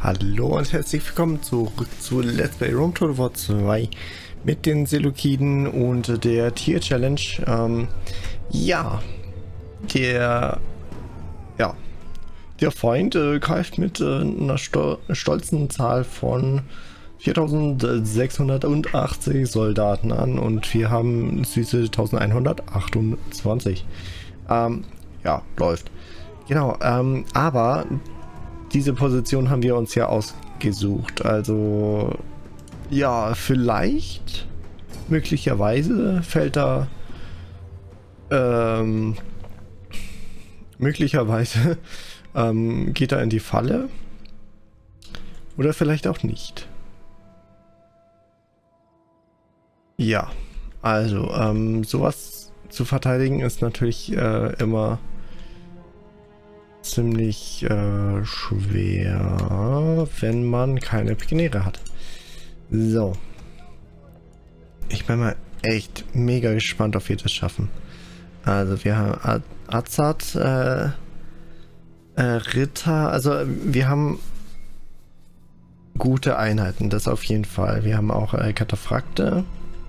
Hallo und herzlich willkommen zurück zu Let's Play Rome Total War 2 mit den Seleukiden und der Tier-Challenge. Der Feind greift mit einer stolzen Zahl von 4680 Soldaten an und wir haben süße 1128. Läuft. Genau, aber diese Position haben wir uns ja ausgesucht. Also, ja, vielleicht, möglicherweise fällt da, möglicherweise geht er in die Falle. Oder vielleicht auch nicht. Ja, also, sowas zu verteidigen ist natürlich immer ziemlich schwer, wenn man keine Pioniere hat. So. Ich bin mal echt mega gespannt, ob wir das schaffen. Also wir haben Azad, Ritter, also wir haben gute Einheiten, das auf jeden Fall. Wir haben auch Kataphrakte.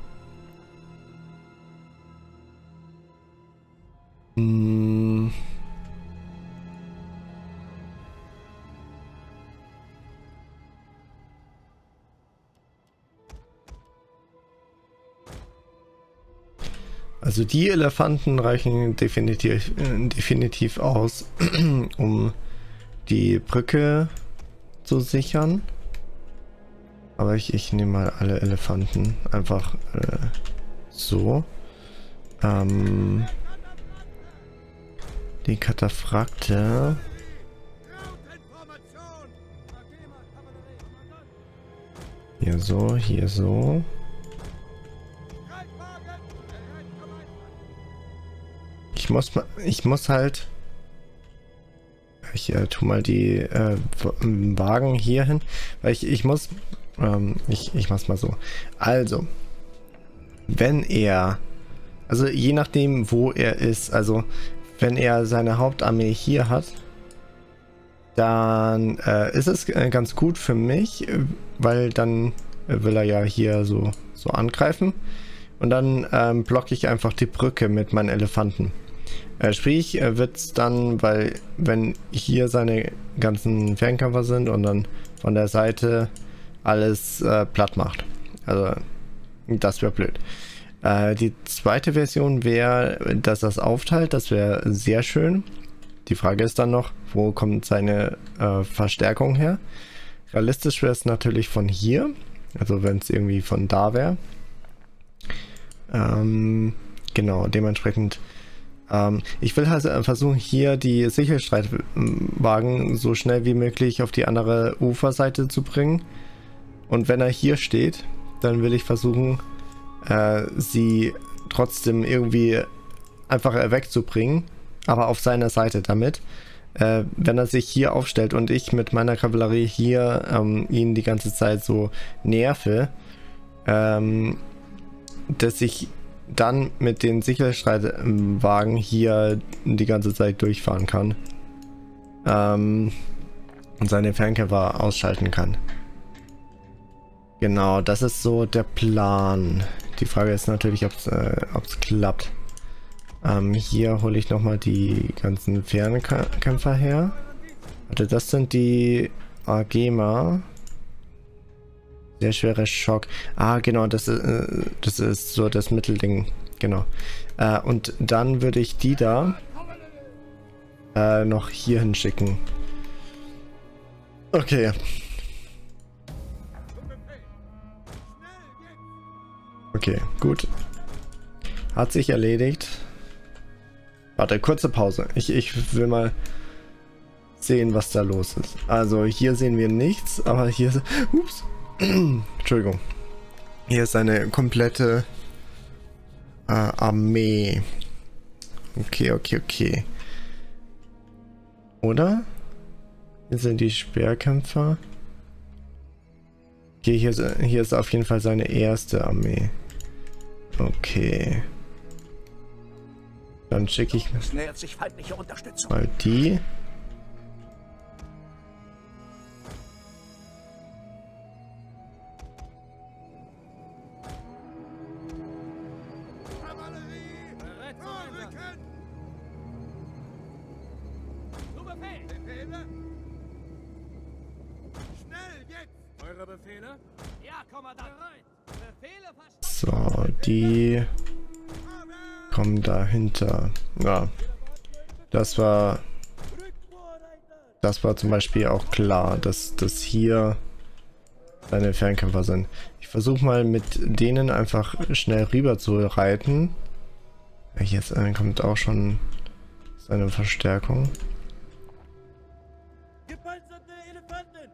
Also die Elefanten reichen definitiv aus, um die Brücke zu sichern. Aber ich nehme mal alle Elefanten einfach so. Die Kataphrakte. Hier so, hier so. Ich muss halt. Ich tu mal die Wagen hier hin, weil ich muss. Ich mach's mal so. Also, wenn er, also je nachdem, wo er ist, also wenn er seine Hauptarmee hier hat, dann ist es ganz gut für mich, weil dann will er ja hier so angreifen und dann blocke ich einfach die Brücke mit meinen Elefanten. Sprich, wird es dann, weil wenn hier seine ganzen Fernkämpfer sind und dann von der Seite alles platt macht. Also das wäre blöd. Die zweite Version wäre, dass das aufteilt, das wäre sehr schön. Die Frage ist dann noch, wo kommt seine Verstärkung her? Realistisch wäre es natürlich von hier, also wenn es irgendwie von da wäre. Genau, dementsprechend ich will halt versuchen, hier die Sicherheitsstreitwagen so schnell wie möglich auf die andere Uferseite zu bringen. Und wenn er hier steht, dann will ich versuchen, sie trotzdem irgendwie einfach wegzubringen, aber auf seiner Seite damit. Wenn er sich hier aufstellt und ich mit meiner Kavallerie hier ihn die ganze Zeit so nerve, dass ich dann mit den Sicherheitsstreitwagen hier die ganze Zeit durchfahren kann und seine Fernkämpfer ausschalten kann. Genau, das ist so der Plan. Die Frage ist natürlich, ob es klappt. Hier hole ich nochmal die ganzen Fernkämpfer her. Warte, das sind die Agema. Sehr schwerer Schock. Ah, genau, das ist so das Mittelding. Genau. Und dann würde ich die da noch hier hinschicken. Okay. Okay, gut. Hat sich erledigt. Warte, kurze Pause. Ich will mal sehen, was da los ist. Also hier sehen wir nichts, aber hier ist... Ups. Entschuldigung. Hier ist eine komplette Armee. Okay. Oder? Hier sind die Speerkämpfer. Okay, hier ist auf jeden Fall seine erste Armee. Okay. Dann schicke ich mal die. Zu Befehl! Befehle? Schnell, jetzt! Eure Befehle? Ja, Kommandant! Befehle verstanden! So, die kommen dahinter. Ja, das war zum Beispiel auch klar, dass das hier seine Fernkämpfer sind. Ich versuche mal mit denen einfach schnell rüber zu reiten. Jetzt kommt auch schon seine Verstärkung. Gepanzerte Elefanten!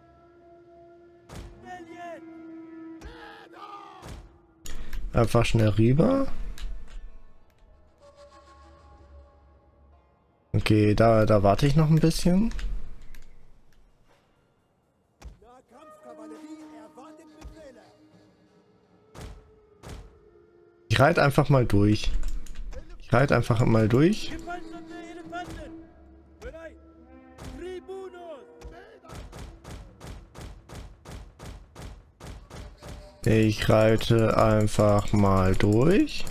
Einfach schnell rüber. Okay, da warte ich noch ein bisschen. Ich reite einfach mal durch. Ich reite einfach mal durch. Ich reite einfach mal durch.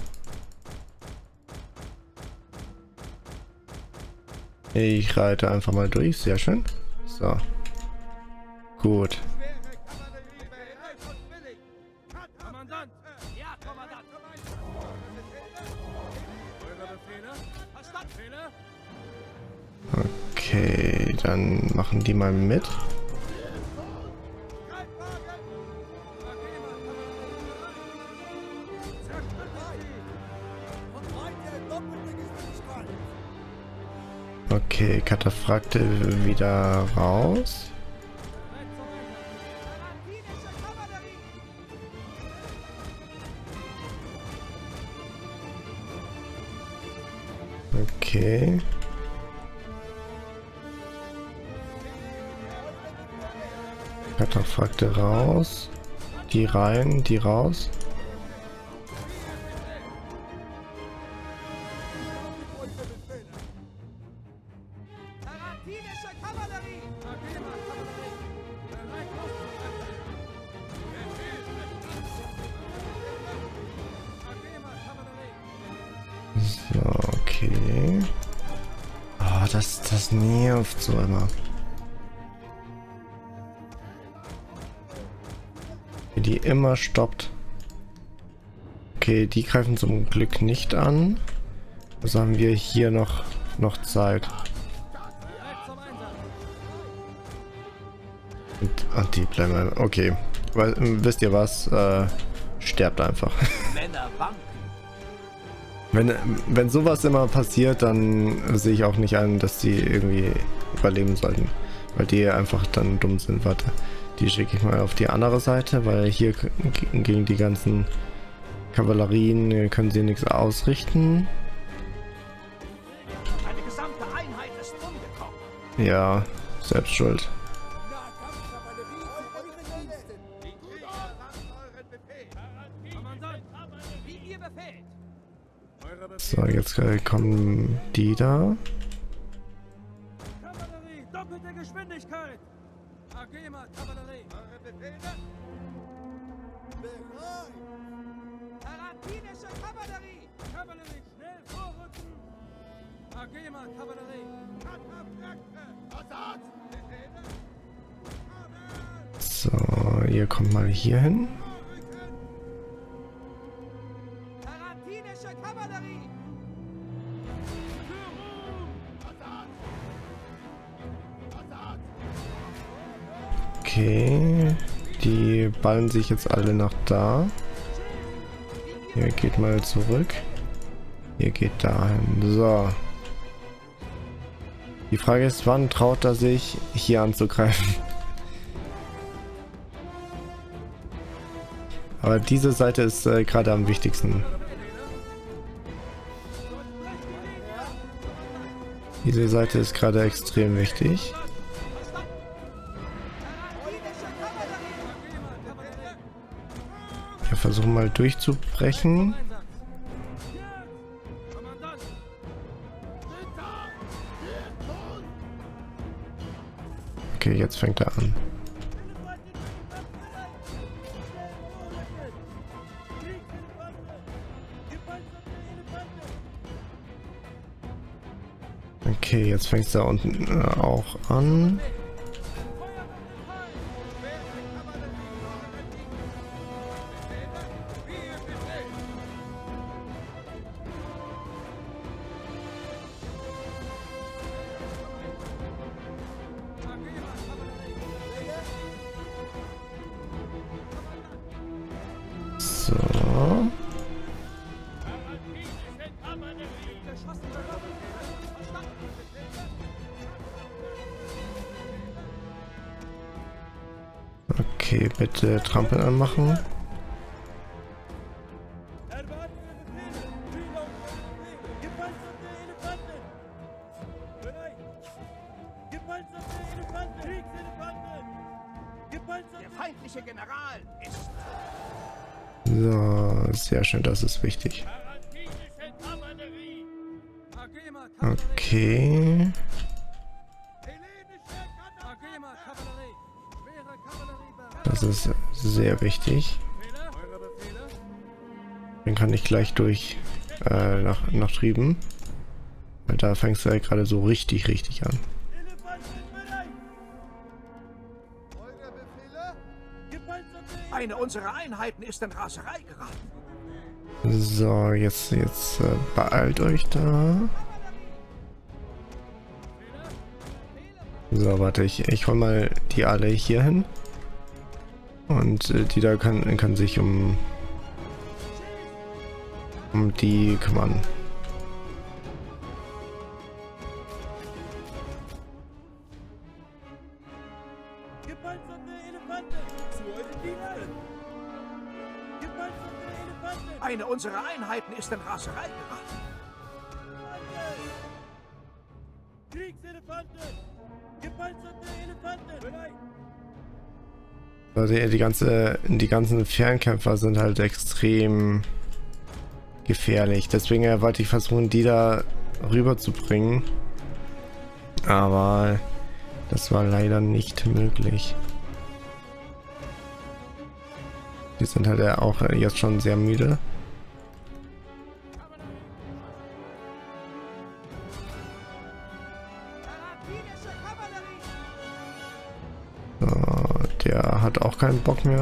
Ich reite einfach mal durch. Sehr schön. So. Gut. Kommandant! Ja, Kommandant! Eure Befehle? Verstanden! Okay, dann machen die mal mit. Okay, Kataphrakte wieder raus. Okay. Kataphrakte raus. Die rein, die raus. So, okay. Oh, das nervt so immer. Wie die immer stoppt. Okay, die greifen zum Glück nicht an. Also haben wir hier noch Zeit. Und die bleiben. Okay. Weil, wisst ihr was? Sterbt einfach. Wenn sowas immer passiert, dann sehe ich auch nicht ein, dass die irgendwie überleben sollten. Weil die einfach dann dumm sind. Warte. Die schicke ich mal auf die andere Seite, weil hier gegen die ganzen Kavallerien können sie nichts ausrichten. Eine gesamte Einheit ist umgekommen. Ja, selbst schuld. So, jetzt kommen die da. Kavallerie, doppelte Geschwindigkeit. Agema, Kavallerie. Eure Befehle? Bereit. Tarantinische Kavallerie. Kavallerie, schnell vorrücken. Agema, Kavallerie. Assad. Befehle? So, ihr kommt mal hier hin. Tarantinische Kavallerie. Okay, die ballen sich jetzt alle nach da. Hier geht mal zurück. Hier geht dahin. So. Die Frage ist, wann traut er sich, hier anzugreifen? Aber diese Seite ist gerade am wichtigsten. Diese Seite ist gerade extrem wichtig. Wir versuchen mal durchzubrechen. Okay, jetzt fängt er an. Okay, jetzt fängt es da unten auch an. So. Okay, bitte Trampeln anmachen. Der feindliche General ist... So, sehr schön, das ist wichtig. Okay. Das ist sehr wichtig. Den kann ich gleich durch nach drüben. Weil da fängst du ja gerade so richtig an. Eine unserer Einheiten ist in Raserei geraten. So, jetzt beeilt euch da. So, warte, ich hol mal die alle hier hin. Und die da kann sich um die kümmern. Eine unserer Einheiten ist in Raserei geraten. Kriegselefanten! Gepanzerte Elefanten! Also die ganzen Fernkämpfer sind halt extrem gefährlich. Deswegen wollte ich versuchen, die da rüber zu bringen. Aber das war leider nicht möglich. Die sind halt ja auch jetzt schon sehr müde. So, der hat auch keinen Bock mehr.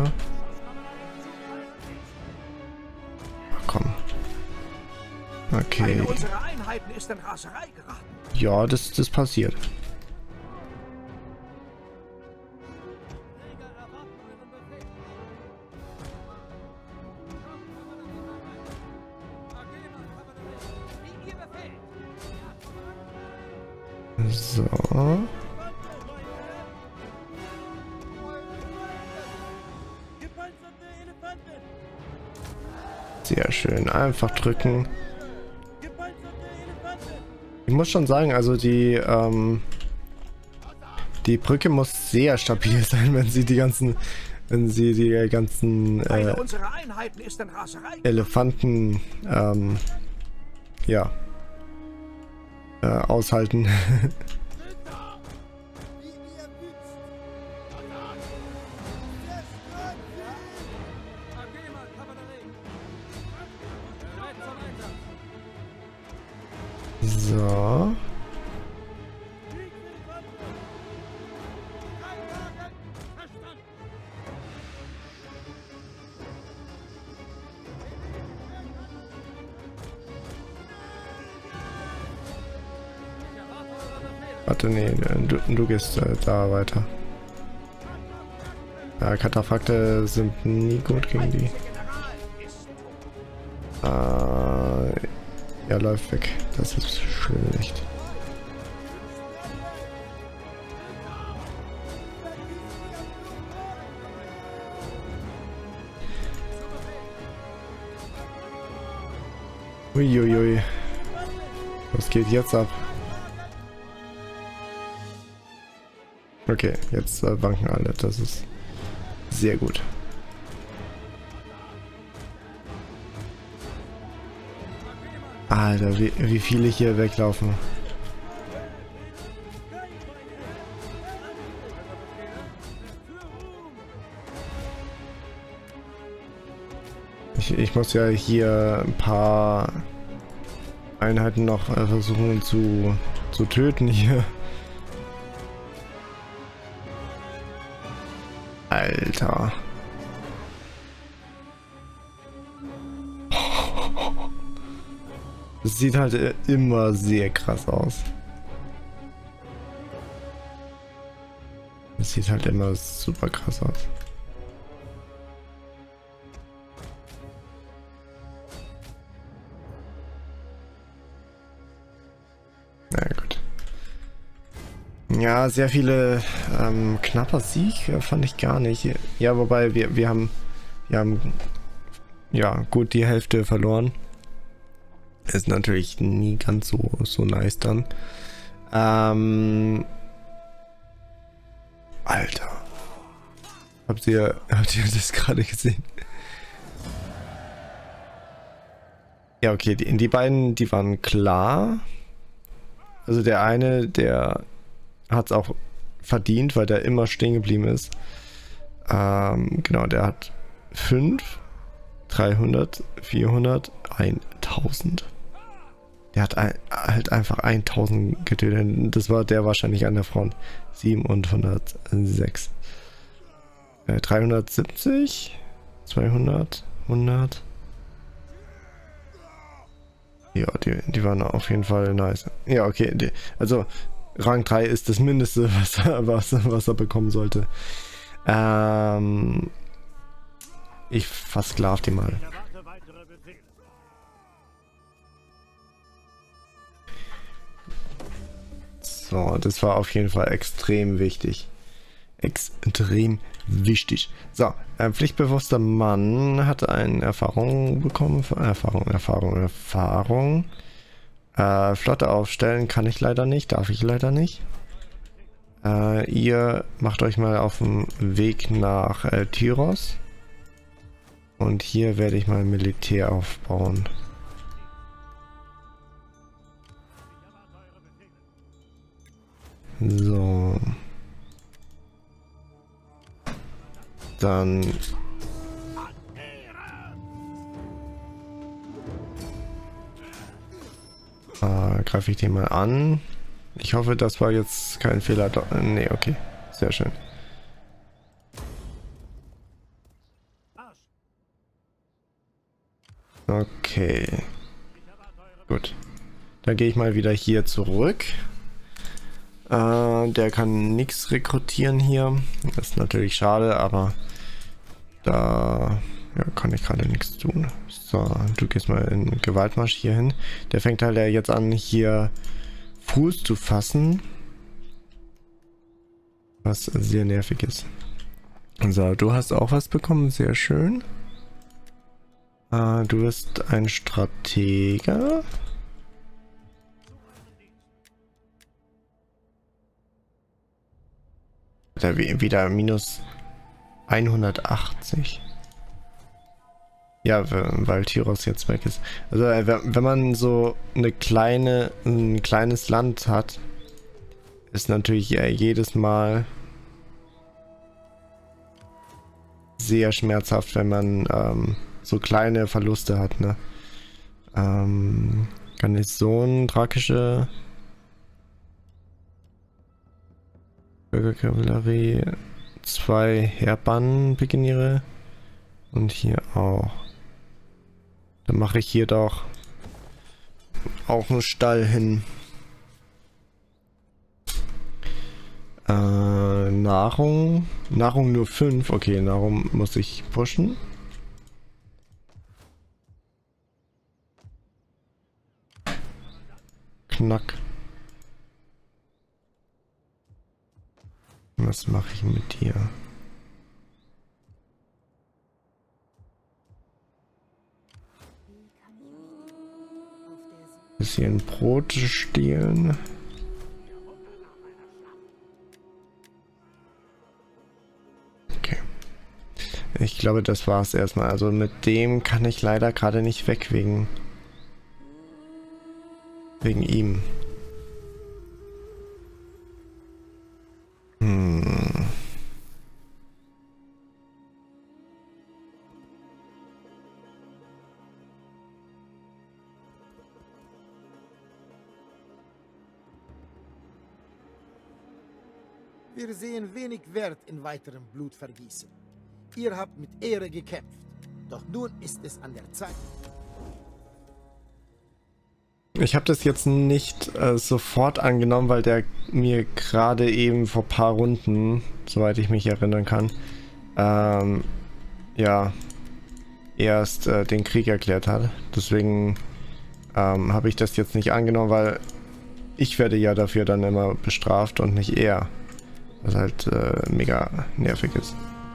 Ach, komm. Okay. Eine unserer Einheiten ist in Raserei geraten. Ja, das passiert. So. Sehr schön. Einfach drücken. Ich muss schon sagen, also die Brücke muss sehr stabil sein, wenn sie die ganzen Eine unserer Einheiten ist in Raserei. Elefanten ja aushalten. So. Warte, nee, du gehst da weiter. Ja, Katapfrakte sind nie gut gegen die. Er läuft weg. Das ist schlecht. Uiuiui. Was geht jetzt ab? Okay, jetzt wanken alle. Das ist sehr gut. Alter, wie viele hier weglaufen. Ich muss ja hier ein paar Einheiten noch versuchen zu zu töten hier. Alter. Das sieht halt immer sehr krass aus. Das sieht halt immer super krass aus. Na gut. Ja, sehr viele knapper Sieg fand ich gar nicht. Ja, wobei wir haben ja gut die Hälfte verloren. Ist natürlich nie ganz so nice dann. Alter. Habt ihr das gerade gesehen? Ja, okay, die beiden, die waren klar. Also der eine, der hat es auch verdient, weil der immer stehen geblieben ist. Genau, der hat 5, 300, 400, 1000. Der hat halt einfach 1000 getötet. Das war der wahrscheinlich an der Front. 706. 370. 200. 100. Ja, die waren auf jeden Fall nice. Ja, okay. Also, Rang 3 ist das Mindeste, was er bekommen sollte. Ich versklav die mal. So, das war auf jeden Fall extrem wichtig. Extrem wichtig. So, ein pflichtbewusster Mann hat eine Erfahrung bekommen. Erfahrung. Flotte aufstellen kann ich leider nicht, darf ich leider nicht. Ihr macht euch mal auf den Weg nach Tyros. Und hier werde ich mal Militär aufbauen. So. Dann greife ich den mal an. Ich hoffe, das war jetzt kein Fehler. Nee, okay. Sehr schön. Okay. Gut. Dann gehe ich mal wieder hier zurück. Der kann nichts rekrutieren hier. Das ist natürlich schade, aber da ja, kann ich gerade nichts tun. So, du gehst mal in Gewaltmarsch hier hin. Der fängt halt ja jetzt an, hier Fuß zu fassen. Was sehr nervig ist. So, du hast auch was bekommen. Sehr schön. Du bist ein Stratege. Wieder minus 180. Ja, weil Tyros jetzt weg ist. Also wenn man so ein kleines Land hat, ist natürlich jedes Mal sehr schmerzhaft, wenn man so kleine Verluste hat, ne? Garnison, drakische Bürgerkavallerie, 2 Heerbahnenpikiniere und hier auch. Dann mache ich hier doch auch einen Stall hin. Nahrung nur 5. Okay, Nahrung muss ich pushen. Knack. Was mache ich mit dir? Bisschen Brot stehlen. Okay. Ich glaube, das war's erstmal. Also mit dem kann ich leider gerade nicht weg wegen ihm. Wir sehen wenig Wert in weiterem Blutvergießen. Ihr habt mit Ehre gekämpft. Doch nun ist es an der Zeit. Ich habe das jetzt nicht sofort angenommen, weil der mir gerade eben vor ein paar Runden, soweit ich mich erinnern kann, ja, erst den Krieg erklärt hat. Deswegen habe ich das jetzt nicht angenommen, weil ich werde ja dafür dann immer bestraft und nicht er. Was halt mega nervig ist.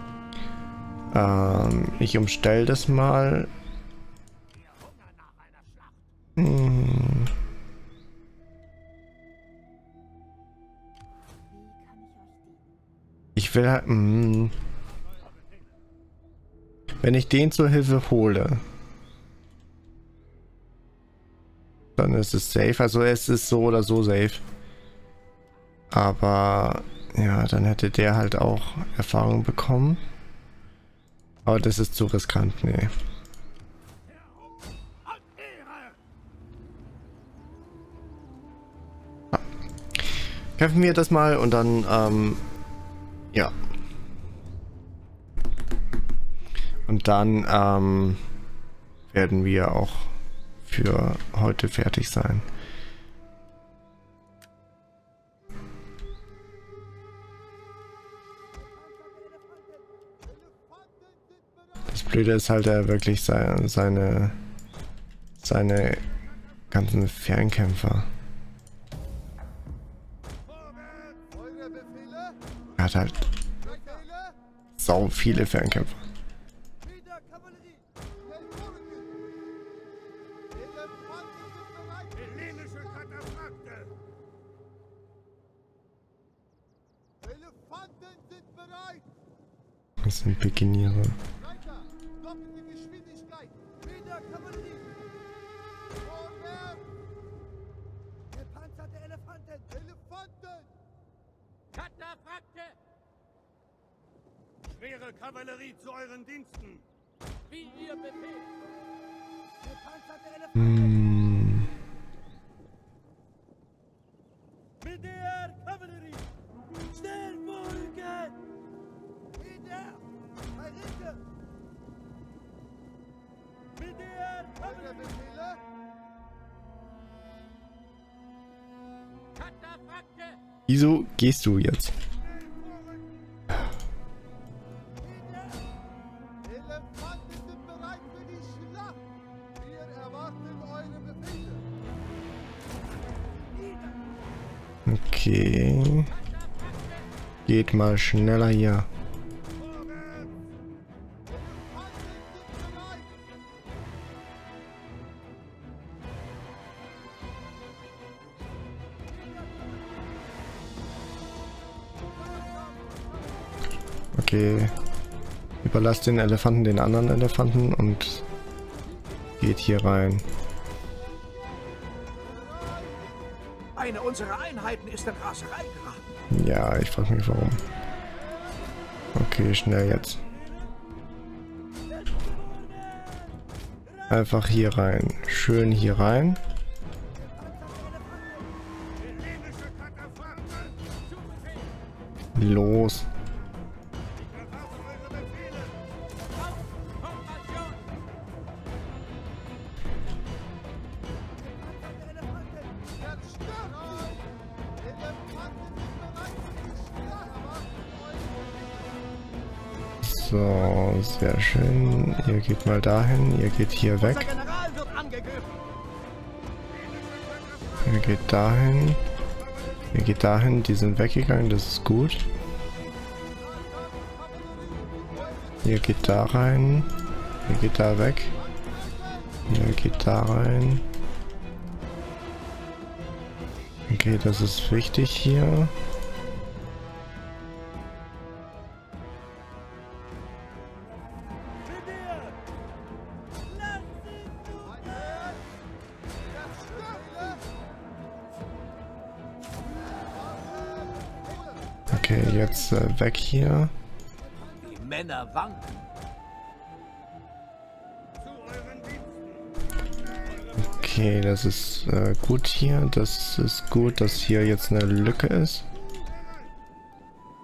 Ich umstelle das mal. Ich will halt... Wenn ich den zur Hilfe hole, dann ist es safe. Also es ist so oder so safe. Aber ja, dann hätte der halt auch Erfahrung bekommen. Aber das ist zu riskant, nee. Kämpfen wir das mal und dann, ja. Und dann, werden wir auch für heute fertig sein. Das Blöde ist halt wirklich seine ganzen Fernkämpfer. Er hat halt sau viele Fernkämpfer. Das sind Pikiniere. Schwere Kavallerie zu euren Diensten. Wie ihr befehlt. Gepanzerte Elefanten. Mit der Kavallerie. Schnell folgen. Wieder. Verrichte. Mit der Kavallerie. Katapakte. Wieso gehst du jetzt? Okay. Geht mal schneller hier. Okay. Überlasst den Elefanten den anderen Elefanten und geht hier rein. Eine unserer Einheiten ist in Raserei geraten. Ja, ich frage mich warum. Okay, schnell jetzt. Einfach hier rein. Schön hier rein. Los. So, sehr schön. Ihr geht mal dahin, ihr geht hier weg. Ihr geht dahin. Ihr geht dahin, die sind weggegangen, das ist gut. Ihr geht da rein. Ihr geht da weg. Ihr geht da rein. Okay, das ist wichtig hier. Okay, jetzt weg hier. Die Männer wanken. Okay, das ist gut hier. Das ist gut, dass hier jetzt eine Lücke ist.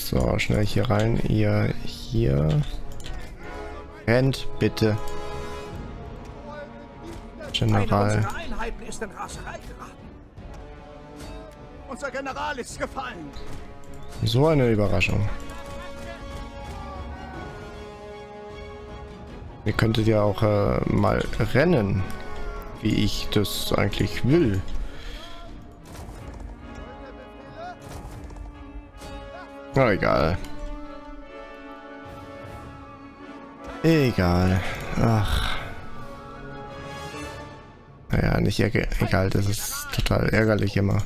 So, schnell hier rein. Ihr hier. Rennt, bitte. General. Eine unserer Einheiten ist in Raserei geraten. Unser General ist gefallen. So eine Überraschung. Ihr könntet ja auch mal rennen, wie ich das eigentlich will. Na, egal. Egal. Ach. Naja, nicht egal, das ist total ärgerlich immer.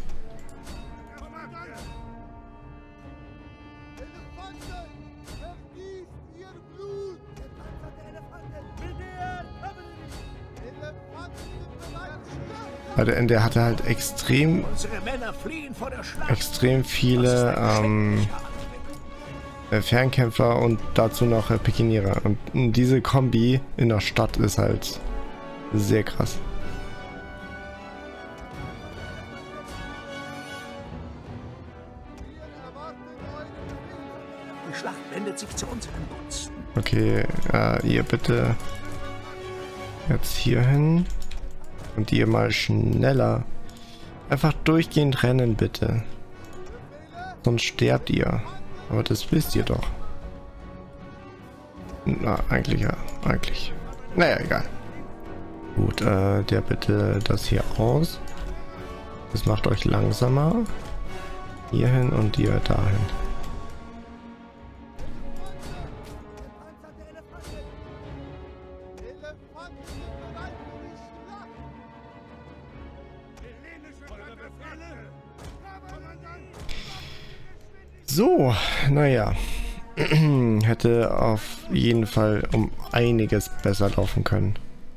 Weil der hatte halt extrem viele Fernkämpfer und dazu noch Pikinierer. Und diese Kombi in der Stadt ist halt sehr krass. Die Schlacht wendet sich zu unseren Gunsten. Okay, ihr bitte jetzt hier hin. Und ihr mal schneller. Einfach durchgehend rennen, bitte. Sonst sterbt ihr. Aber das wisst ihr doch. Na, eigentlich ja. Eigentlich. Naja, egal. Gut, der bitte das hier aus. Das macht euch langsamer. Hier hin und ihr dahin. So, naja. Hätte auf jeden Fall um einiges besser laufen können.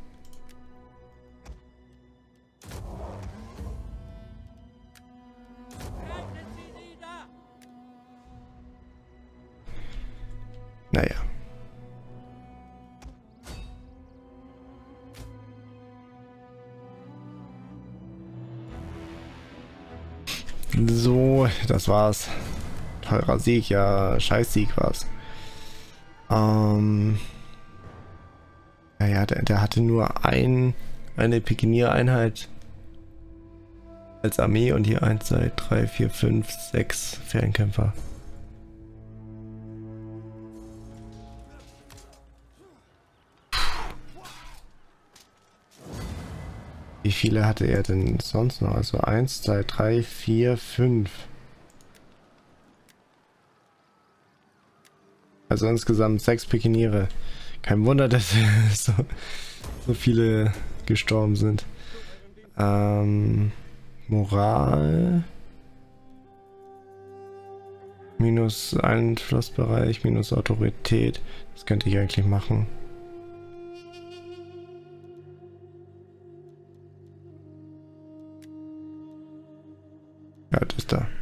Naja. So, das war's. Teurer Sieg, ja, scheiß Sieg war's. Naja, der hatte nur eine Pikinierer-Einheit als Armee und hier 1, 2, 3, 4, 5, 6 Fernkämpfer. Wie viele hatte er denn sonst noch? Also 1, 2, 3, 4, 5. Also insgesamt 6 Pikiniere. Kein Wunder, dass so viele gestorben sind. Moral. Minus Einflussbereich, minus Autorität. Das könnte ich eigentlich machen. Ja, das ist da.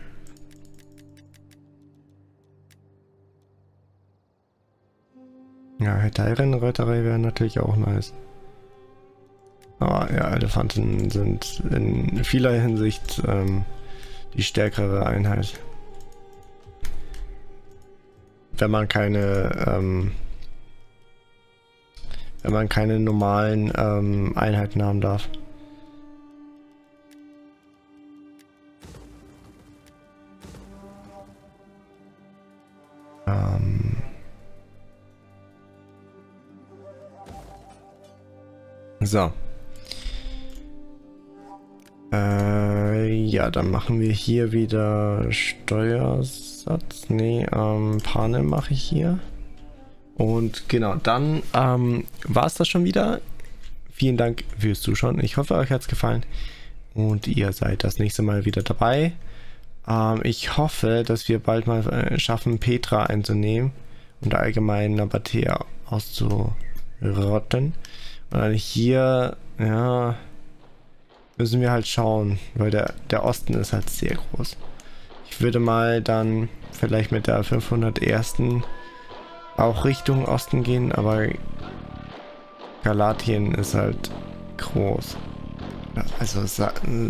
Ja, Hetairen-Reiterei wäre natürlich auch nice. Aber ja, Elefanten sind in vieler Hinsicht die stärkere Einheit. Wenn man keine normalen Einheiten haben darf. So. Ja, dann machen wir hier wieder Steuersatz. Nee, Panem mache ich hier. Und genau, dann war es das schon wieder. Vielen Dank fürs Zuschauen. Ich hoffe, euch hat es gefallen. Und ihr seid das nächste Mal wieder dabei. Ich hoffe, dass wir bald mal schaffen, Petra einzunehmen und allgemein Nabatea auszurotten. Und dann hier, ja, müssen wir halt schauen, weil der Osten ist halt sehr groß. Ich würde mal dann vielleicht mit der 501. auch Richtung Osten gehen, aber Galatien ist halt groß. Also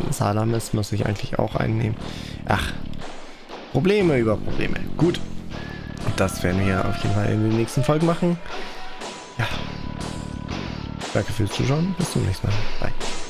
Salamis muss ich eigentlich auch einnehmen. Ach, Probleme über Probleme. Gut, das werden wir auf jeden Fall in den nächsten Folgen machen. Ja. Danke fürs Zuschauen. Bis zum nächsten Mal. Bye.